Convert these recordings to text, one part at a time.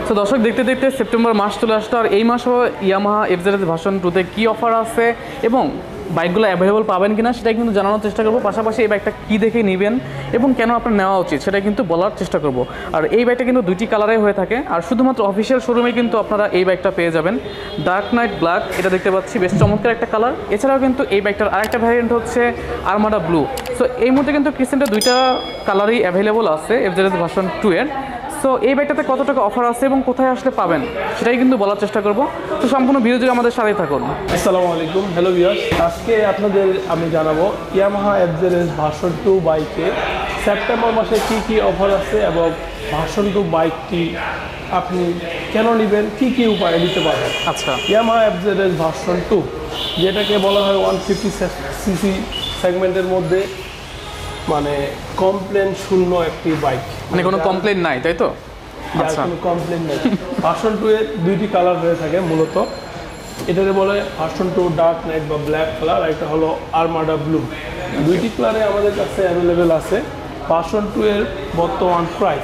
তো দর্শক দেখতে দেখতে সেপ্টেম্বর মাস চলে আসলো, আর এই মাসও ইয়ামাহা FZS ভার্সন 2-তে কী অফার আছে এবং বাইকগুলো অ্যাভেলেবল পাবেন কিনা সেটা কিন্তু জানানোর চেষ্টা করবো। পাশাপাশি এই বাইকটা কী দেখে নেবেন এবং কেন আপনার নেওয়া উচিত সেটা কিন্তু বলার চেষ্টা করব। আর এই বাইকটা কিন্তু দুইটি কালারে হয়ে থাকে, আর শুধুমাত্র অফিসিয়াল শোরুমে কিন্তু আপনারা এই বাইকটা পেয়ে যাবেন। ডার্ক নাইট ব্ল্যাক, এটা দেখতে পাচ্ছি বেশ চমৎকার একটা কালার। এছাড়াও কিন্তু এই বাইকটার আরেকটা ভ্যারিয়েন্ট হচ্ছে আরমাডা ব্লু। সো এই মুহূর্তে কিন্তু ক্রিসেন্টের দুইটা কালারই অ্যাভেলেবল আছে FZS ভার্সন 2-এর। সো এই বাইকটাতে কত টাকা অফার আছে এবং কোথায় আসলে পাবেন সেটাই কিন্তু বলার চেষ্টা করব। তো সম্পূর্ণ ভিডিও জুড়ে আমাদের সাথেই থাকুন। আসসালামু আলাইকুম, হ্যালো ভিউয়ার্স। আজকে আপনাদের আমি জানাবো ইয়ামাহা FZS ভার্সন 2 বাইকে সেপ্টেম্বর মাসে কি কি অফার আছে এবং ভার্সন 2 বাইকটি আপনি কেন নেবেন, কি কি উপায়ে নিতে পারবেন। আচ্ছা, ইয়ামাহা FZS ভার্সন 2 যেটাকে বলা হয় 150cc সেগমেন্টের মধ্যে, মানে কমপ্লেন শূন্য একটি বাইক, মানে কোনো কমপ্লেন নাই, তাই তো? আচ্ছা, কোনো কমপ্লেন নাই। ভার্সন 2 এর দুইটি কালার হয়ে থাকে মূলত। এটাকে বলে ভার্সন 2 ডার্ক নাইট বা ব্ল্যাক কালার, আর এটা হলো আরমাডা ব্লু। দুইটি কালারে আমাদের কাছে অ্যাভেলেবেল আছে। ভার্সন 2 এর বর্তমান প্রাইস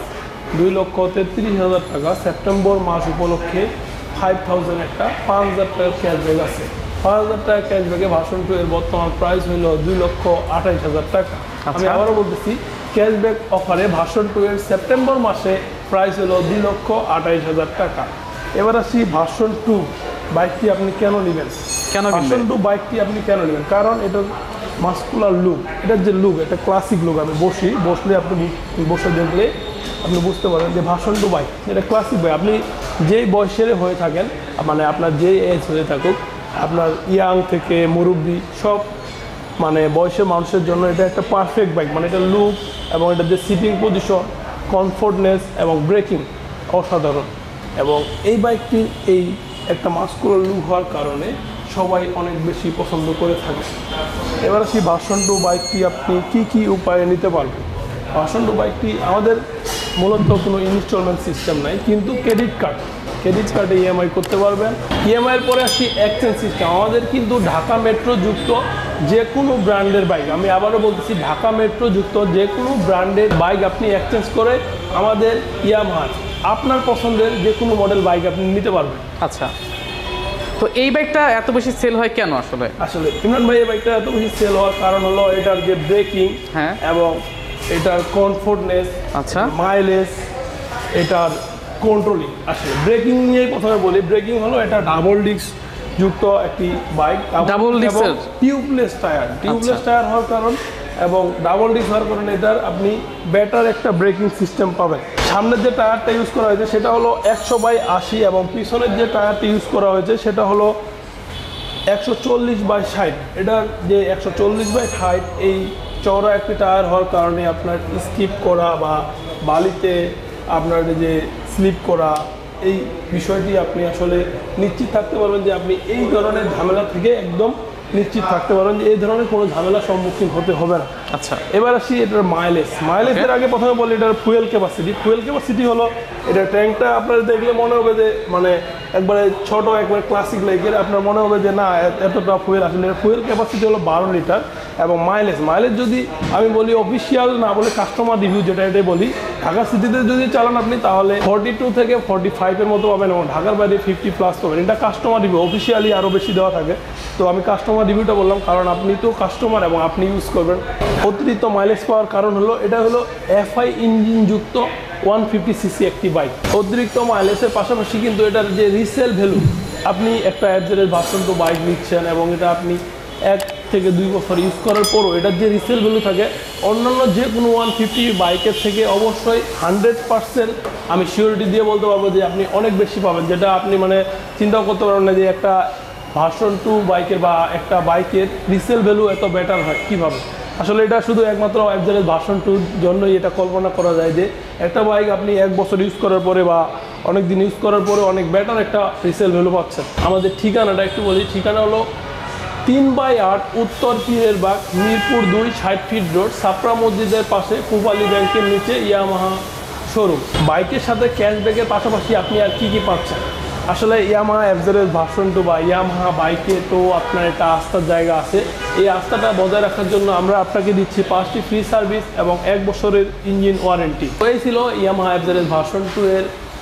2,33,000 টাকা। সেপ্টেম্বর মাস উপলক্ষে 5,000 একটা 5,000 টাকার ক্যাশব্যাক আছে। 5,000 টাকা ক্যাশব্যাকে ভার্সন 2 এর বর্তমান প্রাইস হইল 2,28,000 টাকা। আমি আবারও বলতেছি, ক্যাশব্যাক অফারে ভার্সন 2 এর সেপ্টেম্বর মাসে প্রাইস হলো 2,28,000 টাকা। এবার আসি ভার্সন 2 বাইকটি আপনি কেন নেবেন, ভার্সন 2 বাইকটি আপনি কেন নেবেন? কারণ এটা মাস্কুলার লুক, এটার যে লুক, এটা ক্লাসিক লুক। আমি বসলে আপনি বসে দেখলে আপনি বুঝতে পারেন যে ভার্সন 2 বাইক এটা ক্লাসিক বাইক। আপনি যেই বয়সের হয়ে থাকেন, মানে আপনার যেই এজ হয়ে থাকুক, আপনার ইয়াং থেকে মুরব্বী সব মানে বয়সের মানুষের জন্য এটা একটা পারফেক্ট বাইক। মানে এটা লুক এবং এটা যে সিটিং পজিশন, কমফোর্টনেস এবং ব্রেকিং অসাধারণ। এবং এই বাইকটি এই একটা মাস্কুলার লুক হওয়ার কারণে সবাই অনেক বেশি পছন্দ করে থাকে। এবার আসি ভার্সন 2 বাইকটি আপনি কি কি উপায়ে নিতে পারবেন। ভার্সন 2 বাইকটি আমাদের মূলত কোনো ইনস্টলমেন্ট সিস্টেম নাই, কিন্তু ক্রেডিট কার্ডে ইএমআই করতে পারবেন। ইএমআইয়ের পরে আসি এক্সচেঞ্জ সিস্টেম। আমাদের কিন্তু ঢাকা মেট্রো যুক্ত যে কোনো ব্র্যান্ডের বাইক, আমি আবারও বলতেছি, ঢাকা মেট্রো যুক্ত যে কোনো ব্র্যান্ডের বাইক আপনি এক্সচেঞ্জ করে আমাদের ইয়ামাহা আপনার পছন্দের যে কোনো মডেল বাইক আপনি নিতে পারবেন। আচ্ছা, তো এই বাইকটা এত বেশি সেল হয় কেন আসলে? ইমরান ভাই, এই বাইকটা এত বেশি সেল হওয়ার কারণ হলো এটার যে ব্রেকিং, হ্যাঁ, এবং এটার কমফোর্টনেস, আচ্ছা, মাইলেজ, এটার কন্ট্রোলিং। আসলে ব্রেকিং নিয়ে প্রথমে বলি। ব্রেকিং হলো এটা ডাবল ডিস্ক যুক্ত একটি বাইক, ডাবল ডিস্কের টিউবলেস টায়ার হওয়ার কারণ এবং ডাবল ডিস্ক হওয়ার কারণে এটার আপনি বেটার একটা ব্রেকিং সিস্টেম পাবেন। সামনের যে টায়ারটা ইউজ করা হয়েছে সেটা হলো 100/80 এবং পিছনের যে টায়ারটা ইউজ করা হয়েছে সেটা হলো 140/60। এটার যে 140/60 এই চওড়া একটি টায়ার হওয়ার কারণে আপনার স্কিপ করা বা বালিতে আপনার যে স্লিপ করা, এই বিষয়টি আপনি আসলে নিশ্চিত থাকতে পারবেন যে আপনি এই ধরনের ঝামেলা থেকে একদম নিশ্চিত থাকতে পারবেন যে এই ধরনের কোনো ঝামেলার সম্মুখীন হতে হবে না। আচ্ছা, এবার আসি এটার মাইলেজের আগে প্রথমে বলি এটার ফুয়েল ক্যাপাসিটি হলো, এটা ট্যাঙ্কটা আপনার দেখলে মনে হবে যে মানে একবারে ছোট, একবারে ক্লাসিক লাইকের, আপনার মনে হবে যে না এতটা ফুয়েল। আসলে ফুয়েল ক্যাপাসিটি হলো 12 লিটার। এবং মাইলেজ যদি আমি বলি অফিসিয়াল না বলে কাস্টমার রিভিউ যেটা, এটাই বলি, ঢাকা সিটিতে যদি চালান আপনি তাহলে 42 থেকে 45-এর মতো পাবেন এবং ঢাকার বাইরে 50+ পাবেন। এটা কাস্টমার রিভিউ, অফিসিয়ালি আরও বেশি দেওয়া থাকে। তো আমি কাস্টমার রিভিউটা বললাম কারণ আপনি তো কাস্টমার এবং আপনি ইউজ করবেন। অতিরিক্ত মাইলেজ পাওয়ার কারণ হলো এটা হলো FI ইঞ্জিন যুক্ত 150cc একটি বাইক। অতিরিক্ত মাইলেজের পাশাপাশি কিন্তু এটার যে রিসেল ভ্যালু, আপনি একটা FZS ভার্সন 2 বাইক নিচ্ছেন এবং এটা আপনি 1 থেকে 2 বছর ইউজ করার পরও এটার যে রিসেল ভ্যালু থাকে অন্যান্য যে কোনো 150 বাইকের থেকে অবশ্যই 100% আমি সিওরিটি দিয়ে বলতে পারবো যে আপনি অনেক বেশি পাবেন, যেটা আপনি মানে চিন্তাও করতে পারবেন না যে একটা ভার্সন 2 বাইকের বা একটা বাইকের রিসেল ভ্যালু এত বেটার হয় কীভাবে। আসলে এটা শুধু একমাত্র FZS ভার্সন 2 জন্যই এটা কল্পনা করা যায় যে একটা বাইক আপনি 1 বছর ইউজ করার পরে বা অনেক দিন ইউজ করার পরে অনেক বেটার একটা রিসেল ভ্যালু পাচ্ছেন। আমাদের ঠিকানাটা একটু বলি, ঠিকানা হলো 3/8 উত্তর পিরেরবাগ, মিরপুর 2, 60 ফিট রোড, সাপড়া মসজিদের পাশে, পূবালী ব্যাংকের নিচে ইয়ামাহা শোরুম। বাইকের সাথে ক্যাশব্যাকের পাশাপাশি আপনি আর কি পাচ্ছেন? আসলে ইয়ামাহা FZS ভার্সন 2 বা ইয়ামাহা বাইকে তো আপনার একটা আস্থার জায়গা আছে। এই আস্থাটা বজায় রাখার জন্য আমরা আপনাকে দিচ্ছি 5টি ফ্রি সার্ভিস এবং 1 বছরের ইঞ্জিন ওয়ারেন্টি। তো এই ছিল ইয়ামাহা FZS ভার্সন 2 এর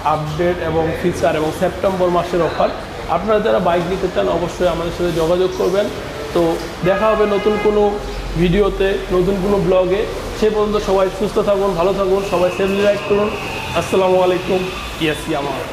আপডেট এবং ফিচার এবং সেপ্টেম্বর মাসের অফার। আপনারা যারা বাইক নিতে চান অবশ্যই আমাদের সাথে যোগাযোগ করবেন। তো দেখা হবে নতুন কোনো ভিডিওতে, নতুন কোনো ব্লগে। সে পর্যন্ত সবাই সুস্থ থাকুন, ভালো থাকুন, সবাই সেফলি রাইড করুন। আসসালামু আলাইকুম। ইয়ামাহা।